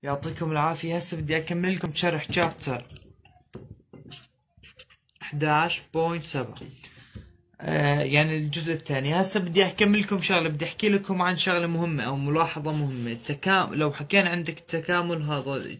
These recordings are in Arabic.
يعطيكم العافية. هسه بدي أكمل لكم شرح شابتر 11.7 يعني الجزء الثاني. هسه بدي أكمل لكم شغلة، بدي أحكي لكم عن شغلة مهمة أو ملاحظة مهمة. لو حكينا عندك التكامل هذا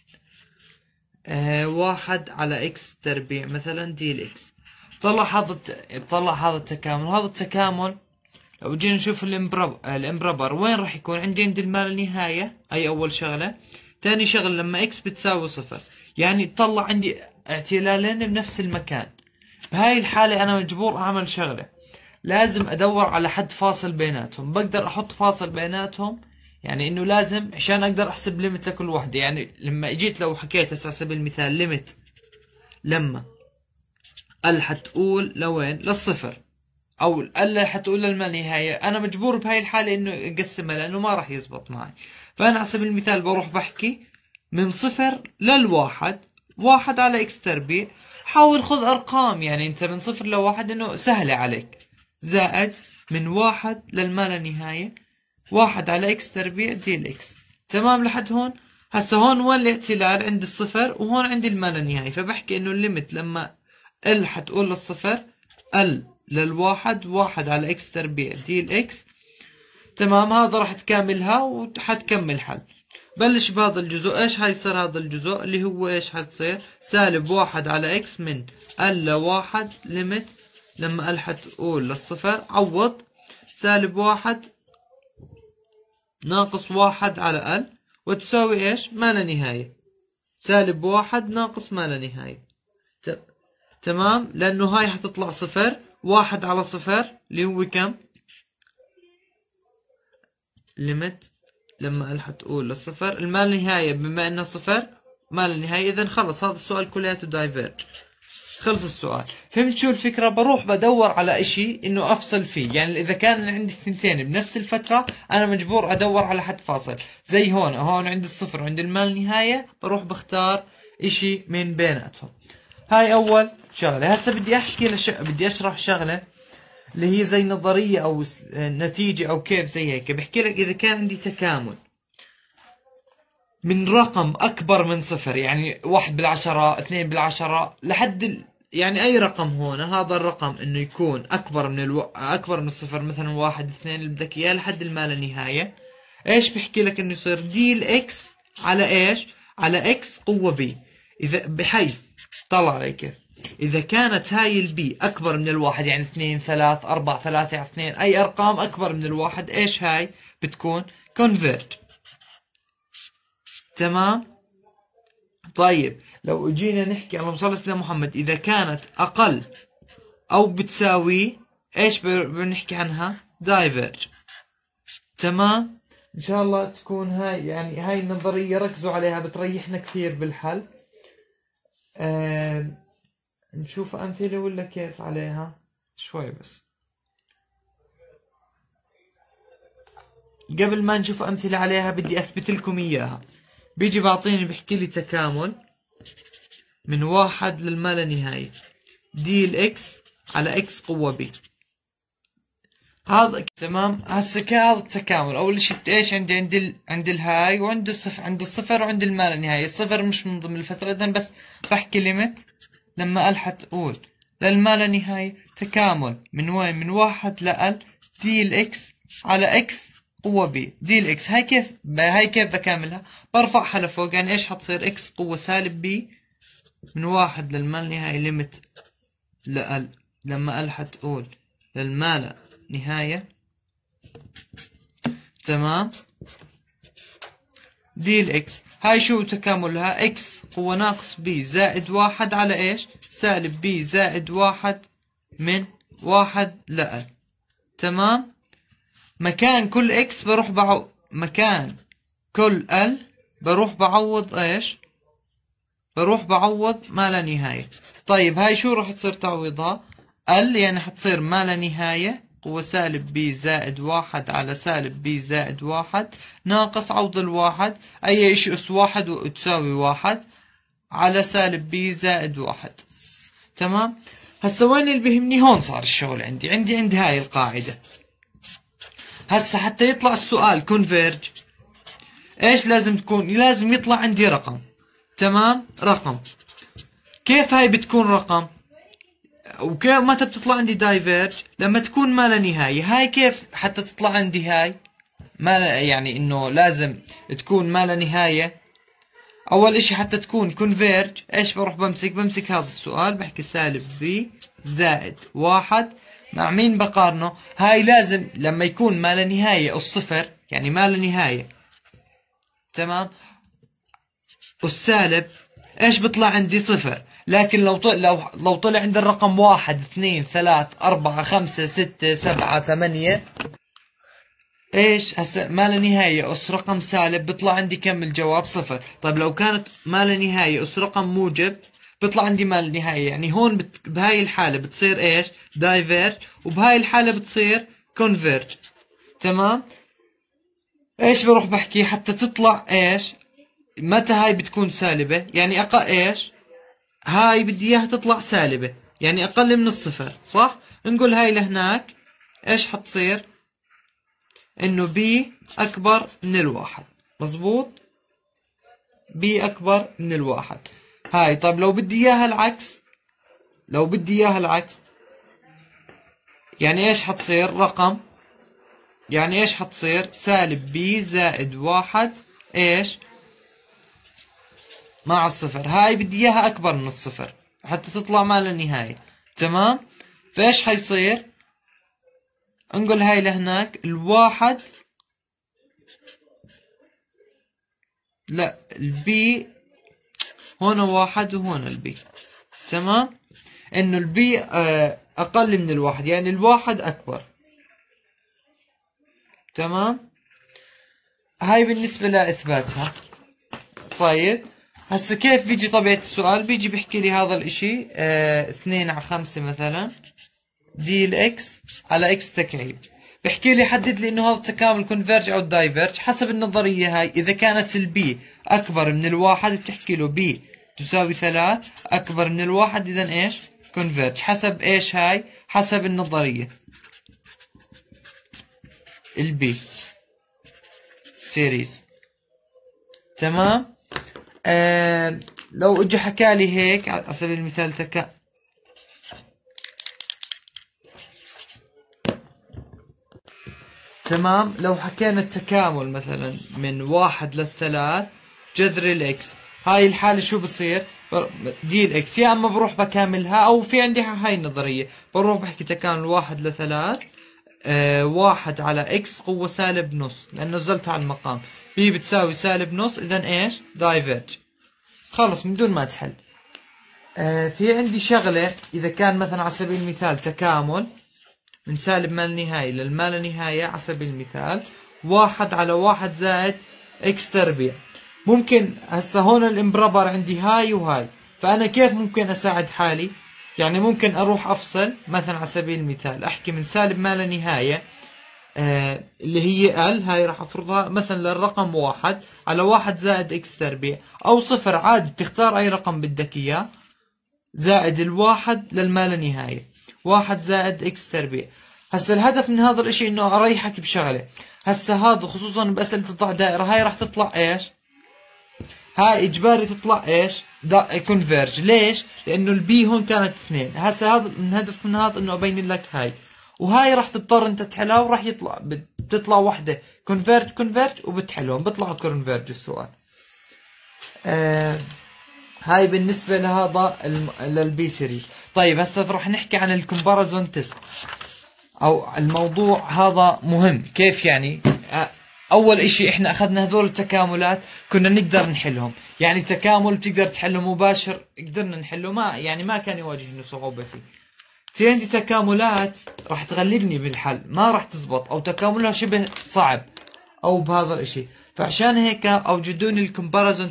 1 على إكس تربيع مثلا دي الإكس. طلع هذا التكامل لو جينا نشوف الامبربر وين راح يكون عند الما لا نهاية. أي أول شغلة. ثاني شغلة لما إكس بتساوي 0 يعني تطلع عندي اعتلالين بنفس المكان. بهاي الحالة أنا مجبور أعمل شغلة، لازم أدور على حد فاصل بيناتهم. بقدر أحط فاصل بيناتهم، يعني إنه لازم عشان أقدر أحسب ليمت لكل وحدة. يعني لما جيت لو حكيت على سبيل المثال ليمت لما ال حتقول لوين للصفر او ال حتقول للما نهاية، انا مجبور بهاي الحالة انه اقسمها لانه ما راح يزبط معي. فانا على سبيل المثال بروح بحكي من 0 للواحد 1 على اكس تربيع. حاول خذ ارقام، يعني انت من 0 ل1 انه سهلة عليك، زائد من 1 للما لا نهاية 1 على اكس تربيع دي الاكس. تمام لحد هون؟ هسه هون وين الاعتلال؟ عند الصفر وهون عند الما لا نهاية. فبحكي انه الليمت لما ال حتقول للصفر ال للواحد 1 على اكس تربيع دي الاكس. تمام، هذا راح تكاملها وحتكمل حل. بلش بهذا الجزء. ايش حيصير هذا الجزء اللي هو ايش حتصير؟ سالب 1 على اكس من ال لواحد ليمت لما ال حتقول للصفر عوض سالب 1 ناقص 1 على ال وتساوي ايش؟ ما لا نهاية. سالب 1 ناقص ما لا نهاية. تمام، لأنه هاي حتطلع 0. 1 على 0 اللي هو كم؟ ليمت لما ال حتقول للصفر الما لا نهاية، بما انه 0 ما لا نهاية، اذا خلص هذا السؤال كلياته دايفيرج. خلص السؤال. فهمت شو الفكرة؟ بروح بدور على اشي انه افصل فيه. يعني اذا كان عندي ثنتين بنفس الفترة انا مجبور ادور على حد فاصل. زي هون عند الصفر وعند الما لا نهاية بروح بختار اشي من بيناتهم. هاي اول شغلة. هسه بدي اشرح شغلة اللي هي زي نظرية او نتيجة او كيف زي هيك. بحكي لك اذا كان عندي تكامل من رقم اكبر من 0، يعني 1 بالعشرة 2 بالعشرة لحد يعني اي رقم هون، هذا الرقم انه يكون اكبر من اكبر من 0، مثلا 1 2 اللي بدك اياه لحد الما لا نهاية. ايش بحكي لك؟ انه يصير دي الاكس على ايش؟ على اكس قوة بي. اذا بحيث طلع علي كيف؟ إذا كانت هاي البي أكبر من الواحد، يعني 2 3 4 3 على 2، أي أرقام أكبر من الواحد، إيش هاي بتكون؟ كونفيرج. تمام؟ طيب لو اجينا نحكي اللهم صل على سيدنا محمد، إذا كانت أقل أو بتساوي إيش بنحكي عنها؟ دايفيرج. تمام؟ إن شاء الله تكون هاي النظرية ركزوا عليها، بتريحنا كثير بالحل. نشوف أمثلة ولا كيف عليها؟ شوي بس. قبل ما نشوف أمثلة عليها بدي أثبت لكم إياها. بيجي بعطيني بحكي لي تكامل من 1 للما لا نهاية دي الإكس على إكس قوة بي. هذا تمام. هسه كهذا التكامل أول شيء إيش عند الهاي وعند الصفر، عند الصفر وعند الما لا نهاية. الصفر مش من ضمن الفترة، إذن بس بحكي ليمت لما ال حتقول للما لا نهاية تكامل من وين؟ من 1 لال دي الاكس على اكس قوة بي دي الاكس. هاي كيف بكاملها؟ برفعها لفوق، يعني ايش حتصير؟ اكس قوة سالب بي من 1 للما لا نهاية ليمت لال لما ال حتقول للما لا نهاية. تمام، دي الاكس. هاي شو تكاملها؟ اكس قوة ناقص بي زائد 1 على ايش؟ سالب بي زائد 1 من 1 لأ. تمام، مكان كل اكس بروح مكان كل ال بروح بعوض ايش؟ بروح بعوض ما لا نهاية. طيب هاي شو راح تصير تعويضها؟ ال يعني حتصير ما لا نهاية قوة سالب بي زائد 1 على سالب بي زائد 1 ناقص عوض الواحد أي إشي أس 1 وتساوي 1 على سالب بي زائد 1. تمام. هسا وين اللي بيهمني؟ هون صار الشغل عند هاي القاعدة. هسا حتى يطلع السؤال كونفيرج ايش لازم تكون؟ لازم يطلع عندي رقم. تمام، رقم. كيف هاي بتكون رقم؟ وكيف متى بتطلع عندي دايفيرج؟ لما تكون ما لا نهاية. هاي كيف حتى تطلع عندي هاي ما يعني انه لازم تكون ما لا نهاية. اول اشي حتى تكون كونفيرج، ايش بروح بمسك هذا السؤال بحكي سالب بي زائد 1 مع مين بقارنه؟ هاي لازم لما يكون ما لا نهاية الصفر، يعني ما لا نهاية. تمام، والسالب ايش بيطلع عندي؟ صفر. لكن لو طلع عندي الرقم 1 2 3 4 5 6 7 8، ايش هسه ما لا نهاية اس رقم سالب بيطلع عندي كم الجواب؟ صفر. طيب لو كانت ما لا نهاية اس رقم موجب بيطلع عندي ما لا نهاية، يعني هون بهاي الحالة بتصير ايش؟ دايفيرج، وبهاي الحالة بتصير كونفيرج. تمام، ايش بروح بحكي حتى تطلع ايش؟ متى هاي بتكون سالبة؟ يعني ايش؟ هاي بدي اياها تطلع سالبة، يعني اقل من الصفر، صح؟ نقول هاي لهناك ايش حتصير؟ انه بي اكبر من الواحد. مظبوط، بي اكبر من الواحد. هاي طيب لو بدي اياها العكس، يعني ايش حتصير؟ رقم، يعني ايش حتصير؟ سالب بي زائد 1 ايش؟ مع الصفر. هاي بدي اياها اكبر من الصفر حتى تطلع ما لا نهاية. تمام، فايش حيصير؟ انقل هاي لهناك الواحد، لا البي هون 1 وهون البي. تمام، انه البي اقل من الواحد، يعني الواحد اكبر. تمام، هاي بالنسبة لإثباتها. طيب هسه كيف بيجي طبيعة السؤال؟ بيجي بيحكي لي هذا الاشي 2 على 5 مثلا دي الاكس على اكس تكعيب. بحكي لي حدد لي انه هذا التكامل كونفيرج او دايفيرج حسب النظرية هاي. اذا كانت البي اكبر من الواحد بتحكي له بي تساوي 3 اكبر من الواحد، اذا ايش؟ كونفيرج. حسب ايش هاي؟ حسب النظرية البي سيريز. تمام، لو اجى حكالي هيك على سبيل المثال تمام، لو حكينا التكامل مثلا من 1 ل3 جذر الاكس، هاي الحالة شو بصير؟ دي الاكس يا اما بروح بكاملها، او في عندي هاي النظرية بروح بحكي تكامل 1 ل3 1 على اكس قوة سالب نص، لأنه نزلتها على المقام. بي بتساوي سالب نص، إذا إيش؟ دايفيرج. خلص من دون ما تحل. في عندي شغلة، إذا كان مثلا على سبيل المثال تكامل من سالب ما لا نهاية للما لا نهاية، على سبيل المثال 1 على 1 زائد اكس تربيع. ممكن هسه هون الامبربر عندي هاي وهاي، فأنا كيف ممكن أساعد حالي؟ يعني ممكن اروح افصل مثلا على سبيل المثال احكي من سالب ما لا نهاية اللي هي ال، هاي راح افرضها مثلا للرقم 1 على 1 زائد اكس تربيع، او صفر عادي بتختار اي رقم بدك اياه، زائد الواحد للما لا نهاية 1 زائد اكس تربيع. هسا الهدف من هذا الاشي انه اريحك بشغلة. هسا هذا خصوصا باسئلة الضع دائرة هاي راح تطلع ايش؟ هاي اجباري تطلع ايش؟ كونفيرج. ليش؟ لانه البي هون كانت 2. هسه هذا الهدف من هذا انه ابين لك هاي، وهاي راح تضطر انت تحلها، وراح يطلع بتطلع وحده كونفيرج وبتحلهم بيطلعوا كونفيرج السؤال. هاي بالنسبة لهذا للبي سيريز. طيب هسه راح نحكي عن الكومباريزون تيست، او الموضوع هذا مهم. كيف يعني؟ اول اشي احنا اخذنا هذول التكاملات كنا نقدر نحلهم، يعني تكامل بتقدر تحله مباشر قدرنا نحله، ما كان يواجهنا صعوبة فيه. في عندي تكاملات راح تغلبني بالحل، ما راح تزبط، او تكاملها شبه صعب او بهذا الاشي. فعشان هيك اوجدوني الكومباريزون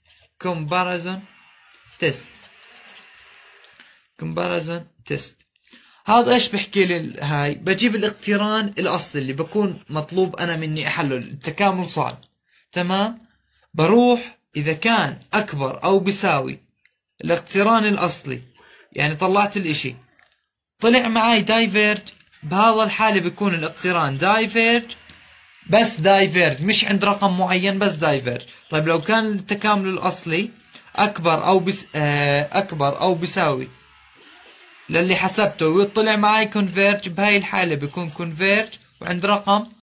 تيست. هذا ايش بحكي لي؟ هاي بجيب الاقتران الاصلي اللي بكون مطلوب انا مني احله، التكامل صعب. تمام، بروح اذا كان اكبر او بيساوي الاقتران الاصلي، يعني طلعت الاشي طلع معي دايفيرج، بهذا الحالة بيكون الاقتران دايفيرج بس دايفيرج، مش عند رقم معين بس دايفيرج. طيب لو كان التكامل الأصلي أكبر أو بيساوي للي حسبته ويطلع معي كونفيرج، بهاي الحالة بيكون كونفيرج وعند رقم